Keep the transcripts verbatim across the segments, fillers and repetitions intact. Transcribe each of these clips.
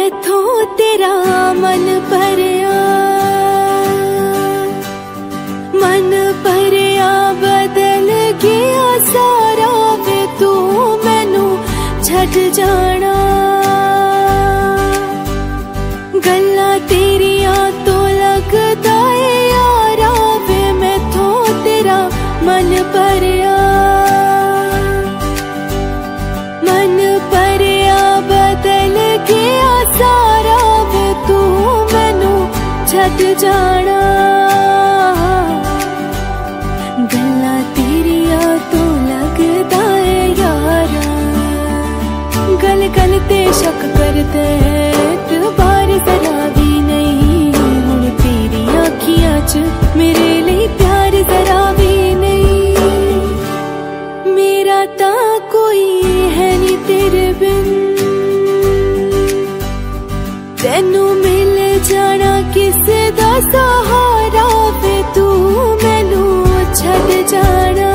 मैथों तेरा मन भरिया, मन भरिया बदल गया सारा वे तू मैनू छड़ जाना। गल्लां तेरिया तो लगदा है यारा वे मैथों तेरा मन भरिया, मन भरिया बदल गया सारा वे तू मैनू छड़ जाना। गल्लां तेरिया तो लगदा है यारा, गल गल ते शक करदे तू बार जरा भी नहीं। हुण तेरी अखियां च मेरे लिए प्यार जरा भी नहीं। मेरा तां कोई है नी तेरे बिन, तेनू मिल जाना किसे दा सहारा वे तू मैनू छड़ जाना।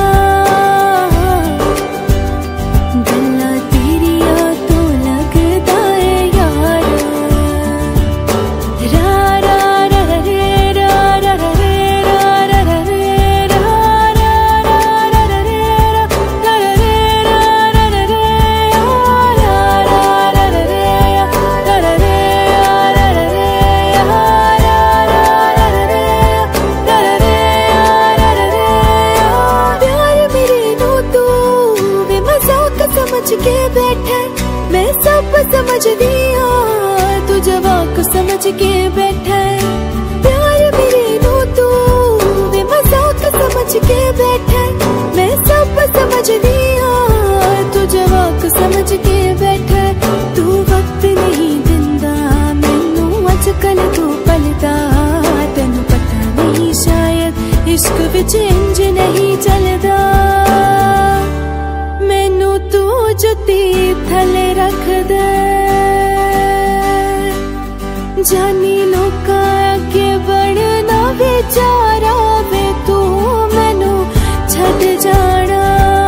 गल्लां तेरिया तो लगदा है यारा, रा रा रा रे रा रा रे रा रा रे रा रा रा रे रा रा रे रा रा रे रा रा रे रा रा रे रा रा रे समझ के बैठा मैं सब समझ दिया, तू जवाक समझ के बैठा प्यार मेरे नू तू वे मजाक समझ के बैठा। मैं सब समझ दिया, तू जवाक समझ के बैठा। तू वक्त नहीं दिंदा मैनू अजकल तू पलदा, तेनू पता नहीं शायद इश्क विच इंज नहीं चलदा। मैनू तू जुत्ती थले रख दे, जानी लोकां अगे बढ़ना बेचारा वे तू मैनू छड़ जाना।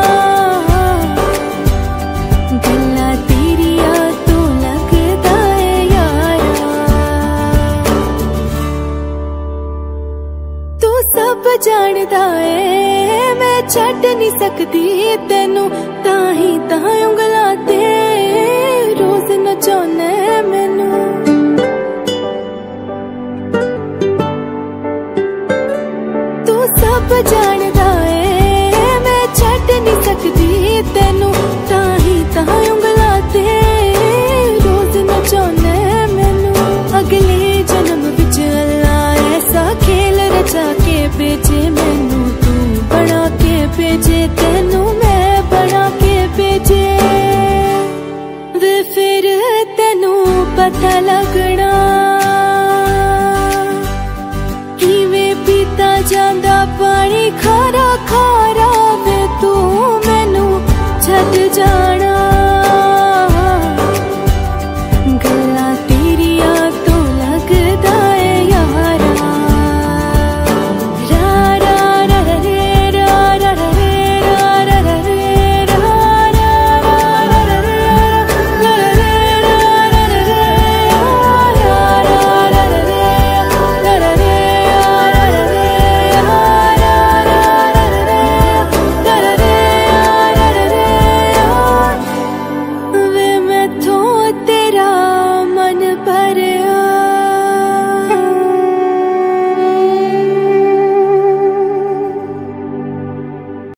गल्लां तेरिया तो लगदा है यारा, तू सब जानदा है मैं छड़ नहीं सकदी तेनू, ताही तां उंगलां ते रोज नचाउणे मैनू। तू सब जानदा है मैं छड़ नहीं सकदी तेनू, ताही तां उंगलां ते रोज नचाउणे मैनू। अगले जन्म विच अल्लाह ऐसा खेल रचा के भेजे मैनू, तू बना के भेजे तेनू मैं बना के भेजे। वे फिर तेनू पता लगना